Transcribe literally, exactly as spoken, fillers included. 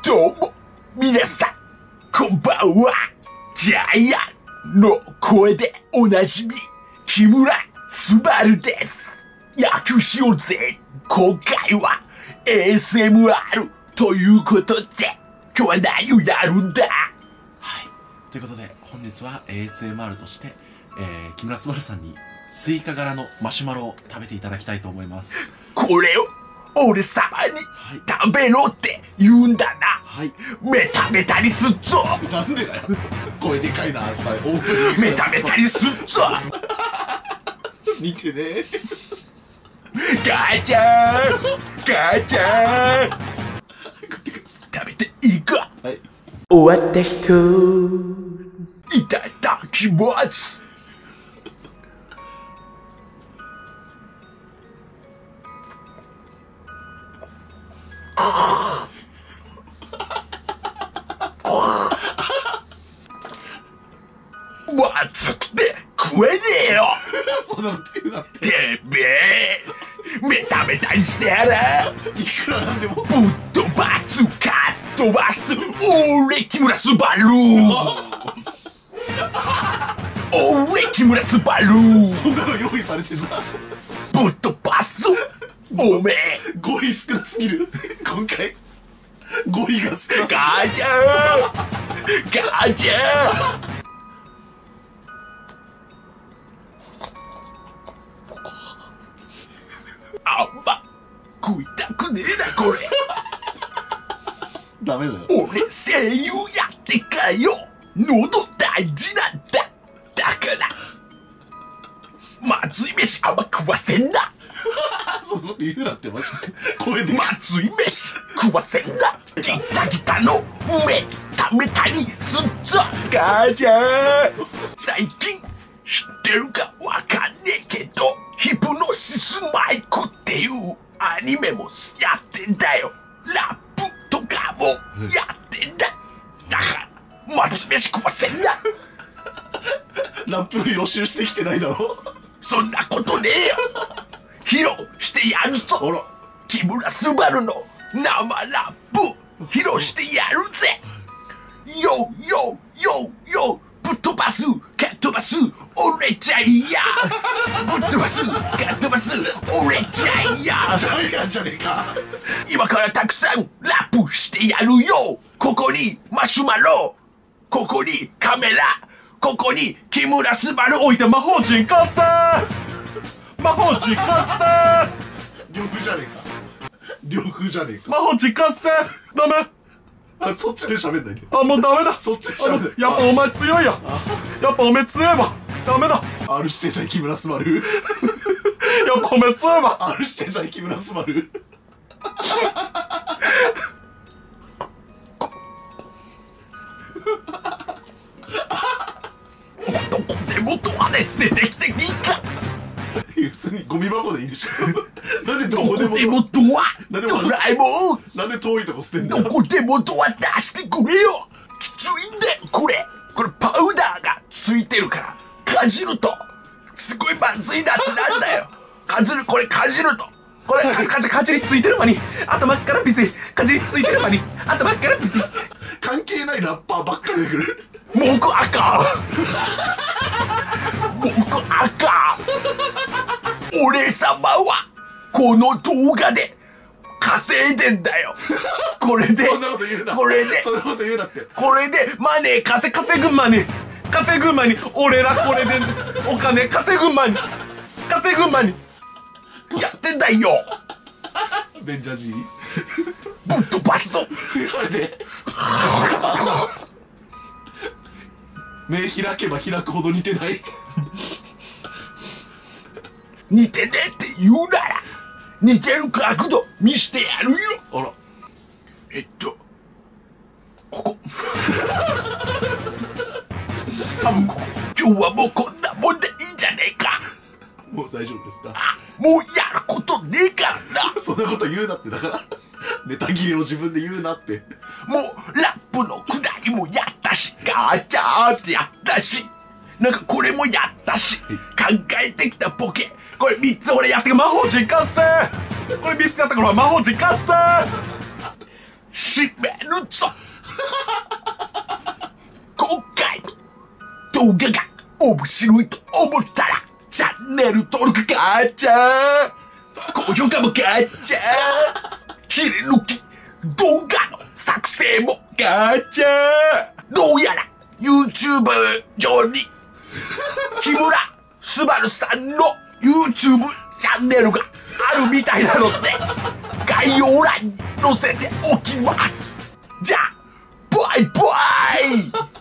どうも皆さんこんばんは。ジャイアンの声でおなじみ木村昴です。訳しようぜ。今回は エーエスエムアール ということで今日は何をやるんだ。 はい、ということで本日は エーエスエムアール として、えー、木村昴さんにスイカ柄のマシュマロを食べていただきたいと思います。 これを俺様に食べろって言うんだな。 はい、 メタメタにすっぞ。 なんでだよ、声でかいな。さメタメタにすっぞ。 見てね。 母ちゃん母ちゃん食べていいか。 はい、 終わった人いただきます。まずくて食えねえよ。 そんなこと言うなって。 てめえメタメタにしてやる。 いくらなんでもぶっ飛ばすかっ飛ばす。俺木村昴俺木村昴そんなの用意されてんだ。 ぶっ飛ばす。おめえ語彙少なすぎる。今回語彙が少なすぎる。 母ちゃん母ちゃんあんま食いたくねえなこれ。 ダメだよ。 俺声優やってからよ喉大事なんだ。だからまずい飯あんま食わせんな。 そんなこと言うなってマジで。声でまずい飯食わせんな。ギタギタのメタメタにすっぞ。母ちゃん最近知ってるかわかんねえけどヒプノシスマイクっていうアニメもやってんだよ。ラップとかもやってんだ。だからまず飯食わせんな。 ラップの予習してきてないだろ。 そんなことねえよ。披露してやるぞ。 あら、 木村昴の生ラップ披露してやるぜ。よよよよぶっ飛ばすかっ飛ばす俺ちゃいや。ぶっ飛ばすかっ飛ばす俺ちゃいや。 ジャイアンじゃねえか。 今からたくさんラップしてやるよ。ここにマシュマロ、ここにカメラ、ここに木村昴置いて魔法陣活性魔法陣活性。 呂布じゃねえか。呂布じゃねえか。 魔法陣活性ダメ。 あ、そっちで喋んないで。 あ、もうダメだ。 そっちで喋んない。 やっぱお前強いや。やっぱお前強いわ。ダメだ。 R してない木村昴。 やっぱお前強いわ。 R してない木村昴。 どこでもドアで捨ててきていいか。 普通にゴミ箱でいいでしょ。なんでどどここでもでもドア。 なんでもドラえもんなんで遠いとこ捨てんだよ。 どこでもドア出してくれよ。きついんだよこれ。これパウダーがついてるからかじるとすごいまずいなってなんだよ。かじるこれかじるとこれかかじかじりついてる間に頭からビスかじりついてる間に頭からビス。 関係ないラッパーばっか出てくる。 僕赤僕赤俺様はこの動画で稼いでんだよ。これでそんなこと言うな。 これでそんなこと言うなって。 これでマネー稼稼ぐマネー稼ぐマネー俺らこれでお金稼ぐマネー稼ぐマネーやってんだよ。 ベンジャージーぶっ飛ばすぞ。 あれで目開けば開くほど似てない。 似てねえって言うなら似てる角度見してやるよ。 あら、 えっとここ多分ここ。今日はもうこんなもんでいいんじゃねえか。 もう大丈夫ですか。 あ、もうやることねえからな。 そんなこと言うなって。だからネタ切れを自分で言うなって。 もうラップのくだりもやったしガーチャーってやったしなんかこれもやったし考えてきたボケこれみっつ俺やってく。魔法陣活性これみっつやったから魔法陣活性締めるぞ。今回の動画が面白いと思ったらチャンネル登録ガチャー、高評価もガチャー、切り抜き動画の作成もガチャー。どうやら YouTube 上に木村昴さんの YouTube チャンネルがあるみたいなので概要欄に載せておきます。じゃあバイバイ。